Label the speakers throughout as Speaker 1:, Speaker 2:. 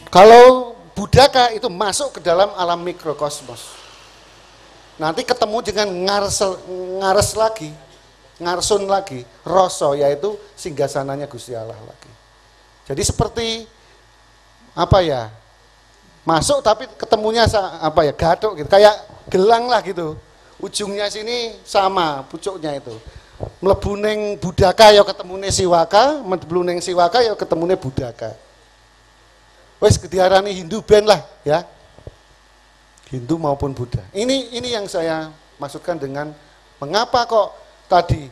Speaker 1: Kalau budaka itu masuk ke dalam alam mikrokosmos. Nanti ketemu dengan ngares lagi, ngarsun lagi, rasa, yaitu singgasananya Gusti Allah lagi. Jadi seperti apa ya? Masuk tapi ketemunya apa ya? Gathuk gitu, kayak gelang lah gitu. Ujungnya sini sama pucuknya itu. Mlebu ning budaka ya ketemune siwaka, mlebu ning siwaka ya ketemune budaka. Wes diarani Hindu ben lah ya. Hindu maupun Buddha. Ini yang saya maksudkan dengan mengapa kok tadi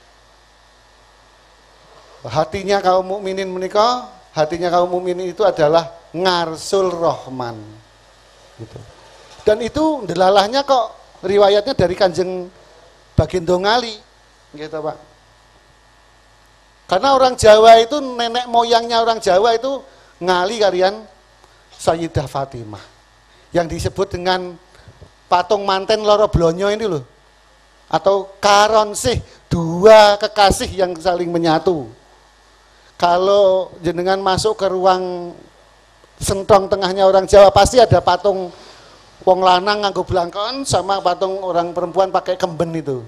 Speaker 1: hatinya kaum mukminin menika, hatinya kaum mukminin itu adalah ngarsul Rahman. Gitu. Dan itu delalahnya kok riwayatnya dari Kanjeng Bagindo Ngali, gitu Pak. Karena orang Jawa itu nenek moyangnya orang Jawa itu ngali kalian Sayyidah Fatimah. Yang disebut dengan patung manten loro blonyo ini loh. Atau karonsih, dua kekasih yang saling menyatu. Kalau jenengan masuk ke ruang sentong tengahnya orang Jawa pasti ada patung wong lanang nganggo blangkon sama patung orang perempuan pakai kemben itu.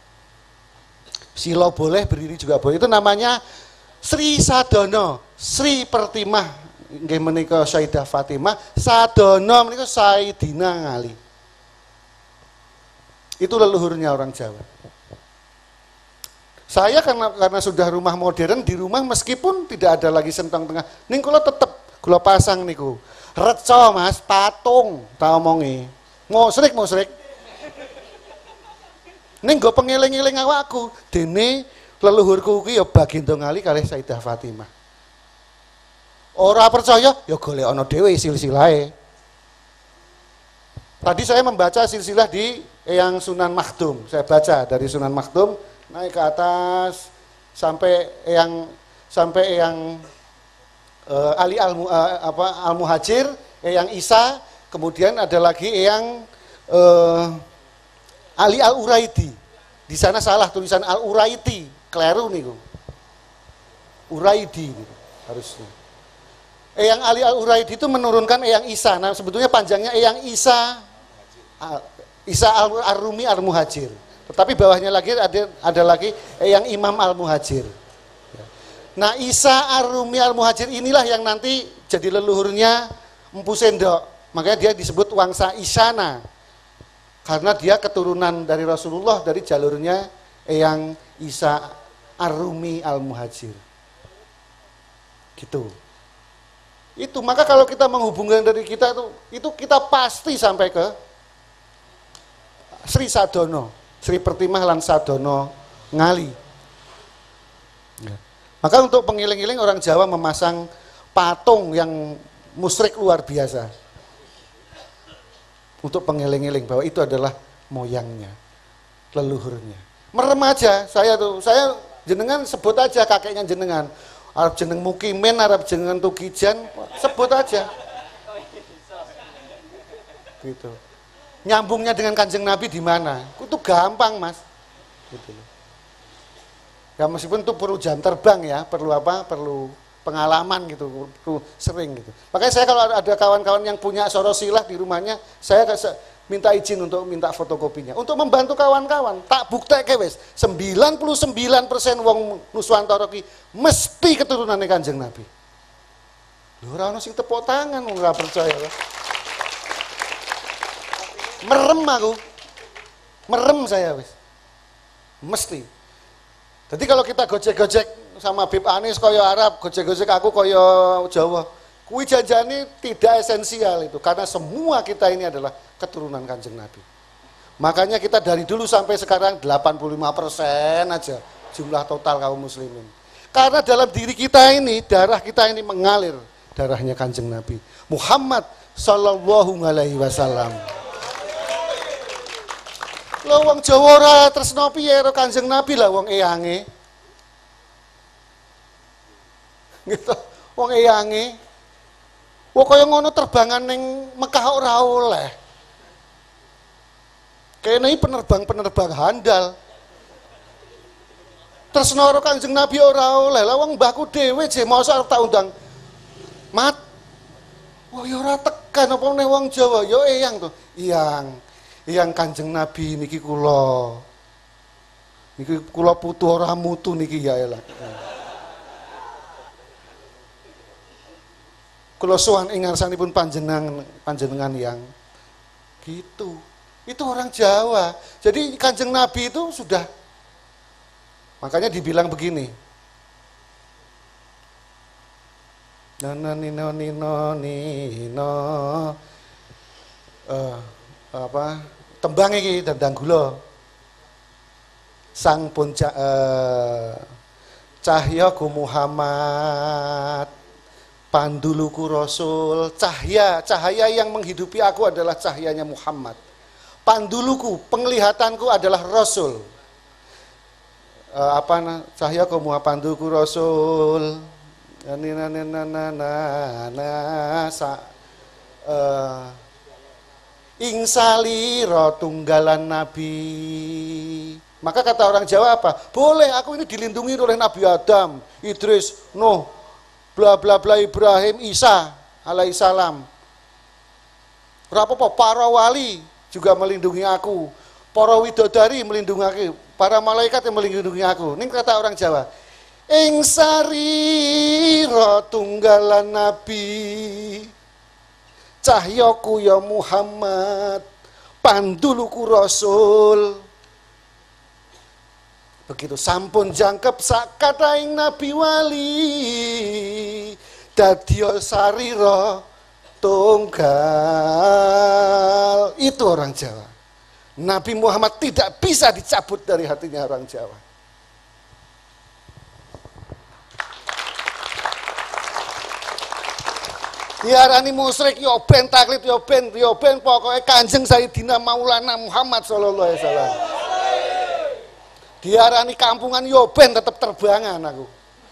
Speaker 1: Silo boleh, berdiri juga boleh. Itu namanya Sri Sadono, Sri Pertimah. Nggih menika Sayyidah Fatimah, Sadono menika Sayyidina Ngali. Itu leluhurnya orang Jawa. Saya karena sudah rumah modern, di rumah meskipun tidak ada lagi sentong tengah, ning kula tetep kula pasang niku. Reca Mas, patung ta omongi. Musrik. Ning nggo pengeling-eling awakku, dene leluhurku kuwi ya Bagindo Ngali kalih Sayyidah Fatimah. Ora percaya, ya golek ana dhewe silsilahe. Tadi saya membaca silsilah di Eyang Sunan Makhdum. Saya baca dari Sunan Makhdum naik ke atas sampai Eyang Ali Al-Muhajir, Eyang Isa, kemudian ada lagi Eyang Ali Al-Uraidi. Di sana salah tulisan Al-Uraidi, keliru niku. Uraidi gitu, harusnya. Eyang Ali Al-Uraidi itu menurunkan Eyang Isa. Nah, sebetulnya panjangnya Eyang Isa Ar-Rumi Al-Muhajir. Tetapi bawahnya lagi ada lagi Eyang Imam Al-Muhajir. Nah, Isa Ar-Rumi Al-Muhajir inilah yang nanti jadi leluhurnya Empu Sendok. Makanya dia disebut Wangsa Isyana. Karena dia keturunan dari Rasulullah dari jalurnya Eyang Isa Ar-Rumi Al-Muhajir. Gitu. Itu maka kalau kita menghubungkan dari kita itu kita pasti sampai ke Sri Sadono, Sri Pertimah lan Sadono Ngali. Ya. Maka untuk pengiling-iling orang Jawa memasang patung yang musyrik luar biasa. Untuk pengiling-iling bahwa itu adalah moyangnya, leluhurnya. Merem aja, saya jenengan sebut aja kakeknya jenengan. Arab jeneng Mukimin, Arab jeneng Tugijan, sebut aja. Gitu. Nyambungnya dengan Kanjeng Nabi di mana? Itu gampang, Mas. Gitu. Ya meskipun itu perlu jam terbang ya, perlu apa? Perlu pengalaman gitu, perlu sering gitu. Makanya saya kalau ada kawan-kawan yang punya sorosilah di rumahnya, saya minta izin untuk minta fotokopinya. Untuk membantu kawan-kawan, tak buktek wis. 99% wong Nuswantara ki mesti keturunannya Kanjeng Nabi. Lho ora ono sing tepuk tangan wong ora percaya. Merem aku. Merem saya wis. Mesti. Jadi kalau kita gojek-gojek sama Bib Anis kaya Arab, gojek-gojek aku kaya Jawa. Kuwi janjane tidak esensial itu karena semua kita ini adalah keturunan Kanjeng Nabi. Makanya kita dari dulu sampai sekarang 85% aja jumlah total kaum muslimin. Karena dalam diri kita ini, darah kita ini mengalir darahnya Kanjeng Nabi Muhammad sallallahu alaihi wasallam. Lah wong Jawa ora tresno piye karo Kanjeng Nabi lah wong eyange. Gitu, wong eyange. Wah kaya ngono terbangan ning Mekah ora oleh. Kene iki penerbang handal. Tresna karo Kanjeng Nabi ora oleh. Lah wong mbahku dhewe je mosok arep tak undang. Mat. Oh ya ora tekan apa meneh wong Jawa, ya eyang to. Iyang Kanjeng Nabi niki kula. Niki kula putu ora mutu niki ya elah. Kula sowan ing ngarsanipun panjenengan yang gitu. Itu orang Jawa. Jadi Kanjeng Nabi itu sudah, makanya dibilang begini. Nino nino nino nino tembang iki Dhandhang Gula. Sang cahyaku Muhammad, panduluku Rasul. Cahaya yang menghidupi aku adalah cahayanya Muhammad. Panduluku, penglihatanku adalah Rasul. Cahyaku Muhammad, panduluku Rasul. Ingsaliro tunggalan Nabi. Maka kata orang Jawa apa? Boleh, aku ini dilindungi oleh Nabi Adam, Idris, Nuh, bla bla bla, Ibrahim, Isa alaihissalam. Rapopo, para wali juga melindungi aku, para widodari melindungi aku, para malaikat yang melindungi aku. Ini kata orang Jawa. Ing sarira tunggalan Nabi, cahyaku ya Muhammad, panduluku Rasul. Begitu sampun jangkep sakataing Nabi wali, dadya sarira tunggal. Itu orang Jawa. Nabi Muhammad tidak bisa dicabut dari hatinya orang Jawa. Diarani musyrik yo ben taklid yo ben pokoknya Kanjeng Sayyidina Maulana Muhammad sallallahu alaihi wasallam. Diarani kampungan yo ben tetep terbangan aku.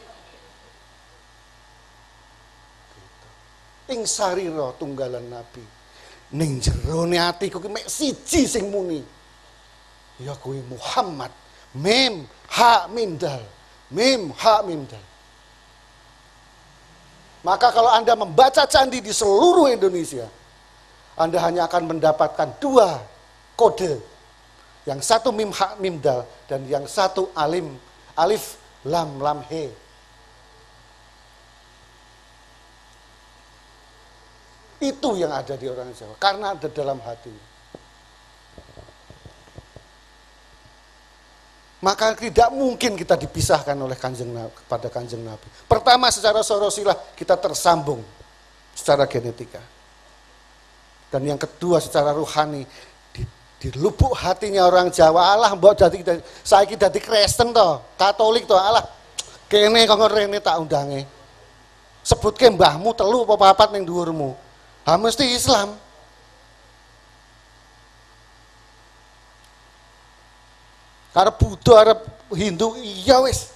Speaker 1: Ing sarira tunggalan Nabi. Ning jerone atiku ki mek siji sing muni. Ya kuwi Muhammad. Mim ha mim dal. Mim ha mim dal. Maka kalau Anda membaca candi di seluruh Indonesia, Anda hanya akan mendapatkan dua kode. Yang satu mim hak mim dal dan yang satu alif lam lam he. Itu yang ada di orang Jawa karena ada dalam hati. Maka tidak mungkin kita dipisahkan oleh Kanjeng Nabi kepada Kanjeng Nabi. Pertama secara sorosilah kita tersambung secara genetika. Dan yang kedua secara ruhani di lubuk hatinya orang Jawa, Allah mbok dadi saiki dadi Kristen to, Katolik to, Allah kene kok rene tak undange. Sebutke mbahmu telu apa papat ning dhuwurmu. Ha mesti Islam. Arep Buddha, arep Hindu, iya wis.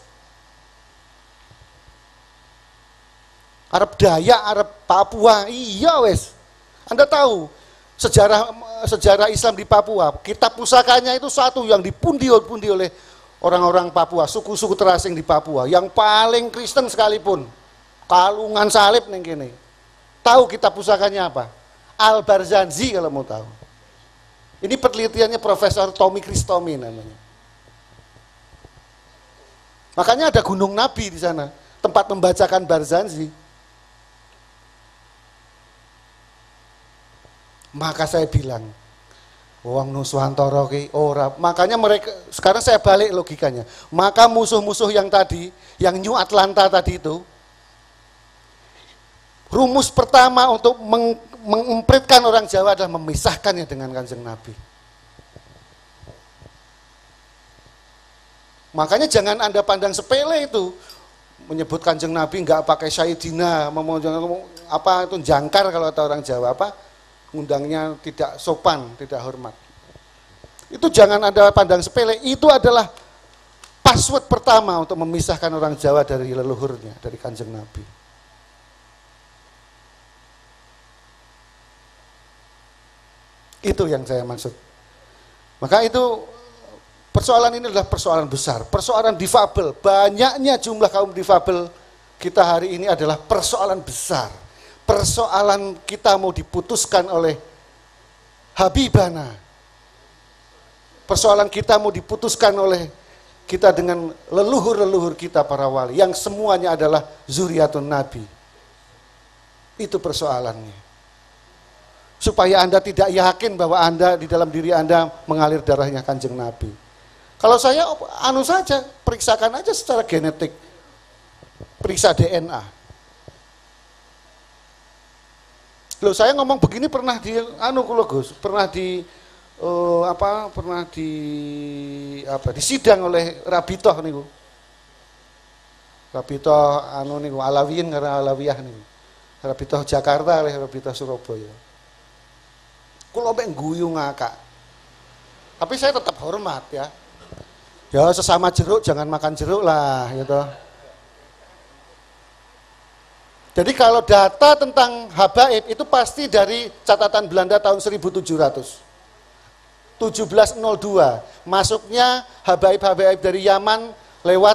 Speaker 1: Arep Dayak, arep Papua, iya wis. Anda tahu sejarah Islam di Papua, kitab pusakanya itu satu yang dipundi oleh orang-orang Papua, suku-suku terasing di Papua, yang paling Kristen sekalipun. Kalungan salib ning kene. Tahu kitab pusakanya apa? Al-Barzanji kalau mau tahu. Ini penelitiannya Profesor Tommy Kristomi namanya. Makanya ada Gunung Nabi di sana, tempat membacakan Barzanji. Maka saya bilang, wong Nuswantara ki ora. Makanya mereka sekarang saya balik logikanya. Maka musuh-musuh yang tadi, yang New Atlanta tadi itu, rumus pertama untuk mengempritkan orang Jawa adalah memisahkannya dengan Kanjeng Nabi. Makanya jangan Anda pandang sepele itu, menyebut Kanjeng Nabi nggak pakai Sayyidina, apa itu jangkar kalau kata orang Jawa, apa ngundangnya tidak sopan, tidak hormat. Itu jangan Anda pandang sepele, itu adalah password pertama untuk memisahkan orang Jawa dari leluhurnya, dari Kanjeng Nabi. Itu yang saya maksud. Maka itu persoalan ini adalah persoalan besar, persoalan difabel. Banyaknya jumlah kaum difabel kita hari ini adalah persoalan besar. persoalan kita mau diputuskan oleh Habibana, persoalan kita mau diputuskan oleh kita dengan leluhur-leluhur kita para wali, yang semuanya adalah zuriatun Nabi. Itu persoalannya. Supaya Anda tidak yakin bahwa Anda di dalam diri Anda mengalir darahnya Kanjeng Nabi. Kalau saya anu saja, periksakan aja secara genetik, periksa DNA. Loh, saya ngomong begini pernah di anu kula Gus, pernah di disidang oleh Rabitoh niku. Rabitoh anu niku Alawiyin karena Alawiyah niku. Rabitoh Jakarta oleh Rabitoh Surabaya. Kula mek guyu ngakak. Tapi saya tetap hormat ya. Ya sesama jeruk jangan makan jeruk lah gitu. Jadi kalau data tentang habaib itu pasti dari catatan Belanda tahun 1700. 1702 masuknya habaib-habaib dari Yaman lewat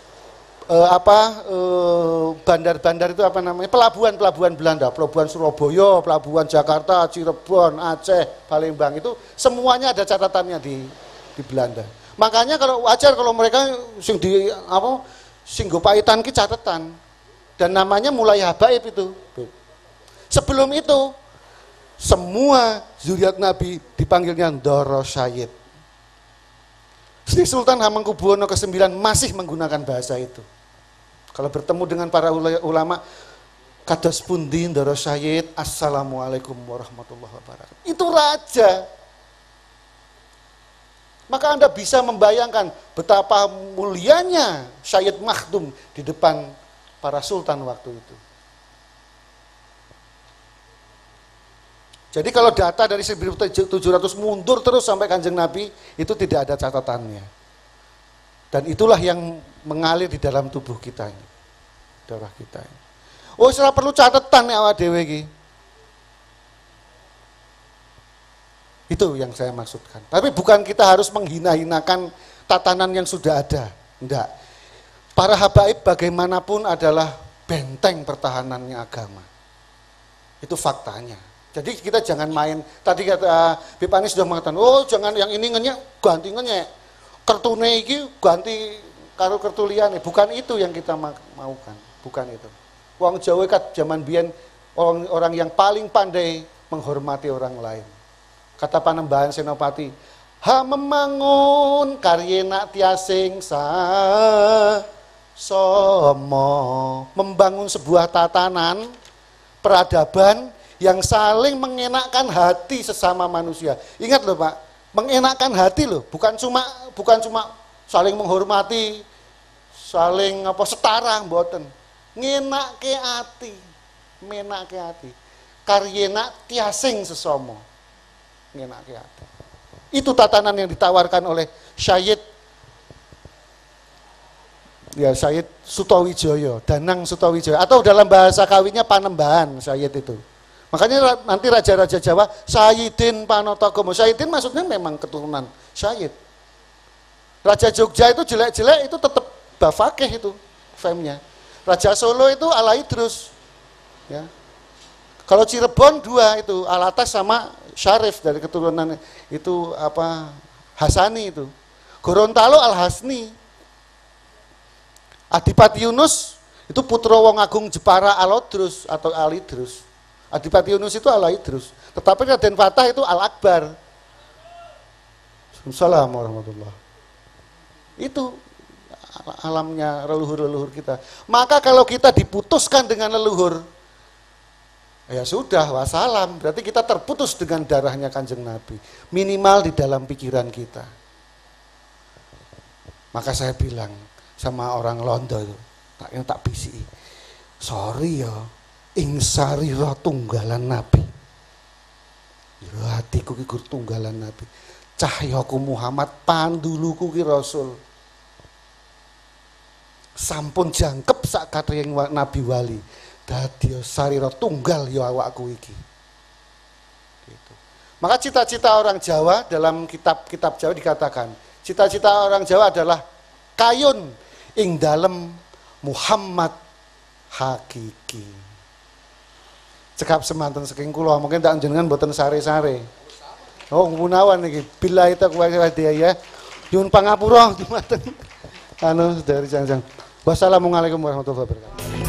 Speaker 1: bandar-bandar itu apa namanya, pelabuhan-pelabuhan Belanda, pelabuhan Surabaya, pelabuhan Jakarta, Cirebon, Aceh, Palembang, itu semuanya ada catatannya di Belanda. Makanya kalau wajar kalau mereka sing di apa Singgopaitan ki catatan, dan namanya mulai habaib itu. Sebelum itu semua zuriat Nabi dipanggilnya Ndoro Sayyid. Sri Sultan Hamengkubuwono ke-9 masih menggunakan bahasa itu. Kalau bertemu dengan para ulama, kados pundi Ndoro Sayyid, assalamualaikum warahmatullahi wabarakatuh. Itu raja. Maka Anda bisa membayangkan betapa mulianya Sayyid Makhdum di depan para sultan waktu itu. Jadi kalau data dari 1700 mundur terus sampai Kanjeng Nabi, itu tidak ada catatannya. Dan itulah yang mengalir di dalam tubuh kita ini, darah kita ini. Oh, ora perlu catatan nek awake dhewe iki. Itu yang saya maksudkan. Tapi bukan kita harus menghina-hinakan tatanan yang sudah ada. Enggak. Para habaib bagaimanapun adalah benteng pertahanannya agama. Itu faktanya. Jadi kita jangan main, tadi kata Bip Anies sudah mengatakan, oh jangan yang ini ngenyek, ganti ngenyek. Kertune iki ganti karo kertu liyane. Bukan itu yang kita maukan, bukan itu. Wong Jawa kat zaman biyen orang yang paling pandai menghormati orang lain. Kata Panembahan Senopati, ha memangun karyena tiasing sa somo, membangun sebuah tatanan peradaban yang saling mengenakkan hati sesama manusia. Ingat loh Pak, mengenakkan hati loh, bukan cuma saling menghormati, saling setara mboten. Ngenake ati, menake ati. Karyena tiasing sesomo. Ngenake ati. Itu tatanan yang ditawarkan oleh Sayyid Sutowijoyo, Danang Sutowijoyo, atau dalam bahasa kawinnya Panembahan Sayyid itu. Makanya nanti raja-raja Jawa Sayyidin Panotogomo. Sayyidin maksudnya memang keturunan Sayyid. Raja Jogja itu jelek-jelek itu tetap Bafakeh itu famnya. Raja Solo itu Alaidrus. Ya. Kalau Cirebon dua itu Alatas sama Syarif dari keturunan itu Hasani itu. Gorontalo Al-Hasni. Adipati Yunus itu putra Wong Agung Jepara Alodrus atau Alidrus. Adipati Yunus itu Alaidrus, tetapi Raden Fatah itu Al-Akbar. Assalamualaikum warahmatullahi. Itu alamnya leluhur-leluhur kita. Maka kalau kita diputuskan dengan leluhur, ya sudah, wassalam. Berarti kita terputus dengan darahnya Kanjeng Nabi. Minimal di dalam pikiran kita. Maka saya bilang sama orang Londo itu, yang tak bisi, sorry ya, ing sarira tunggalan Nabi. Ya hatiku ki tunggalan Nabi. Cahyaku Muhammad, panduluku ki Rasul. Sampun jangkep sak katring Nabi wali. Dadi sarira tunggal ya awakku iki. Gitu. Maka cita-cita orang Jawa dalam kitab-kitab Jawa dikatakan, cita-cita orang Jawa adalah kayun ing dalem Muhammad hakiki. cekap semanten saking kula, mungkin tak jenengan mboten sare-sare. Oh, punawan iki. Billahi taufiq wal hidayah. Nyuwun pangapura dumateng anu dari janjang. Wassalamualaikum warahmatullahi wabarakatuh.